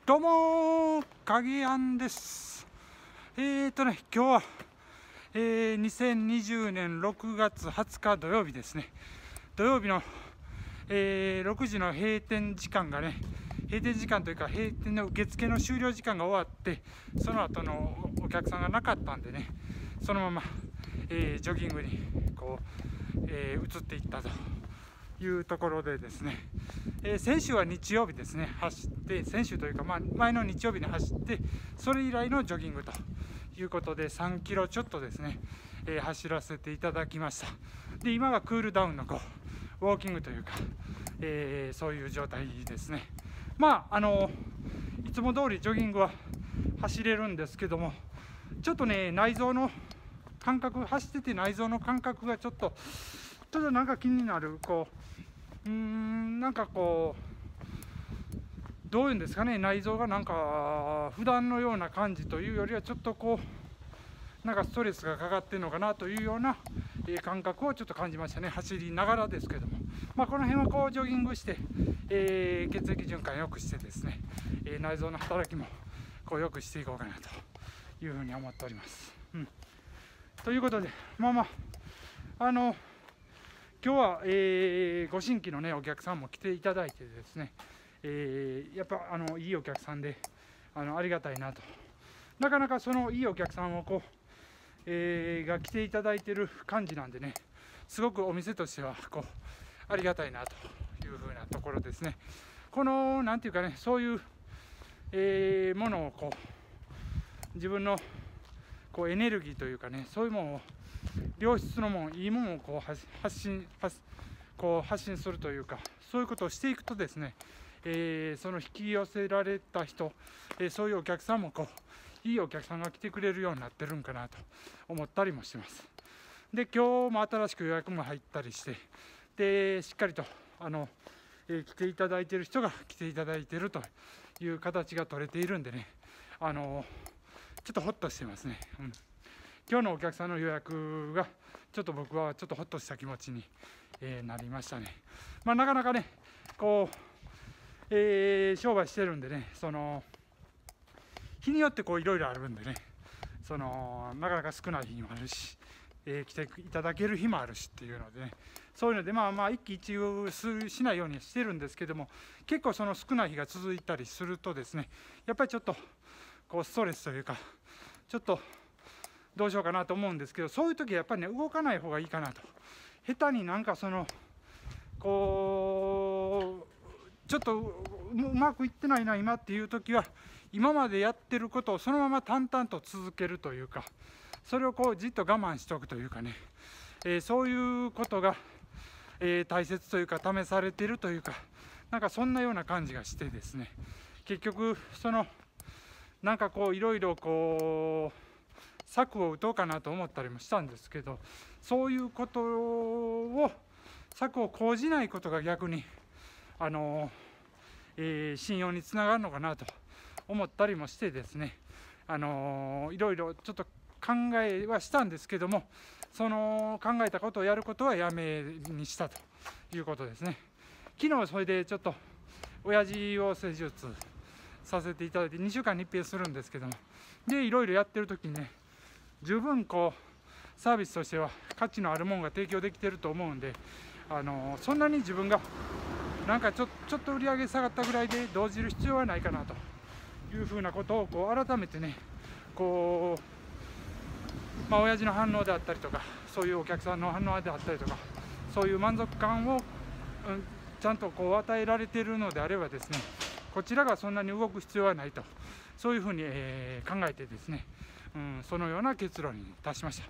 どうも影庵です。今日は、2020年6月20日土曜日ですね。土曜日の、6時の閉店時間がね、閉店時間というか閉店の受付の終了時間が終わって、その後のお客さんがなかったんでね、そのまま、ジョギングにこう、移っていったというところでですね、先週は日曜日ですね、走って、先週というか、前の日曜日に走って、それ以来のジョギングということで、3キロちょっとですね、走らせていただきました。で、今がクールダウンのウォーキングというか、そういう状態ですね。いつも通りジョギングは走れるんですけども、ちょっとね、内臓の感覚、走ってて内臓の感覚がちょっとなんか気になる、なんかどういうんですかね、内臓がなんか普段のような感じというよりは、ちょっとなんかストレスがかかってるのかなというような感覚をちょっと感じましたね、走りながらですけども。この辺はジョギングして、血液循環を良くしてですね、内臓の働きも良くしていこうかなというふうに思っております。ということで、今日は、ご新規のね、お客さんも来ていただいてですね、やっぱいいお客さんでありがたいなと。なかなかそのいいお客さんをが来ていただいている感じなんでね、すごくお店としてはありがたいなというふうなところですね。なんていうかね、そういう、ものを自分のエネルギーというかね、そういうものを良質のもの、いいものを発信するというか、そういうことをしていくとですね、その引き寄せられた人、そういうお客さんもいいお客さんが来てくれるようになってるんかなと思ったりもしてます。で、今日も新しく予約も入ったりして、でしっかりと来ていただいている人が来ていただいているという形が取れているんでね、ちょっとホッとしてますね。今日のお客さんの予約がちょっと僕はちょっとホッとした気持ちに、なりましたね。なかなかね商売してるんでね、日によっていろいろあるんでね、なかなか少ない日もあるし、来ていただける日もあるしっていうのでね、そういうので一喜一憂しないようにしてるんですけども、結構その少ない日が続いたりするとですね、やっぱりちょっとストレスというか、ちょっとどうしようかなと思うんですけど、そういう時はやっぱりね、動かない方がいいかなと。下手になんかちょっとうまくいってないな今っていう時は、今までやってることをそのまま淡々と続けるというか、それをじっと我慢しておくというかね、そういうことが、大切というか、試されているというか、なんかそんなような感じがしてですね、結局なんかいろいろ策を打とうかなと思ったりもしたんですけど、そういうことを策を講じないことが逆に信用につながるのかなと思ったりもしてですね、いろいろちょっと考えはしたんですけども、その考えたことをやることはやめにしたということですね。昨日それでちょっと親父を施術させていただいて、2週間に一遍するんですけども、でいろいろやってる時にね、十分サービスとしては価値のあるものが提供できてると思うんで、そんなに自分がなんかちょっと売り上げ下がったぐらいで動じる必要はないかなというふうなことを改めてね、親父の反応であったりとか、そういうお客さんの反応であったりとか、そういう満足感を、ちゃんと与えられているのであればですね、こちらがそんなに動く必要はないと、そういうふうに、考えてですね、そのような結論に達しました。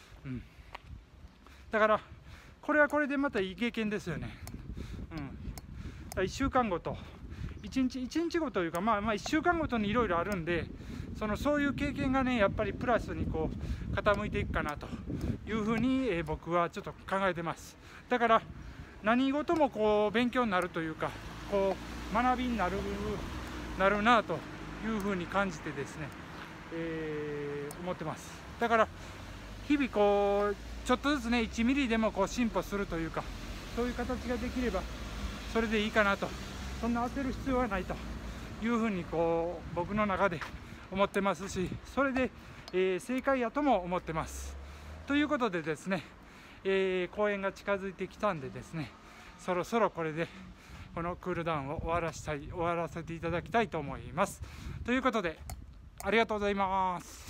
だからこれはこれでまたいい経験ですよね。1週間ごと1日ごというか、1週間ごとにいろいろあるんで、そういう経験がね、やっぱりプラスに傾いていくかなというふうに、僕はちょっと考えてます。だから何事も勉強になるというか、学びになるなというふうに感じてですね、思ってます。だから日々ちょっとずつね、1ミリでも進歩するというか、そういう形ができればそれでいいかなと。そんな焦る必要はないというふうにこう僕の中で思ってますし、それで、正解やとも思ってます。ということでですね、公演が近づいてきたんでですね、そろそろこれでこのクールダウンを終わらせていただきたいと思います。ということでありがとうございます。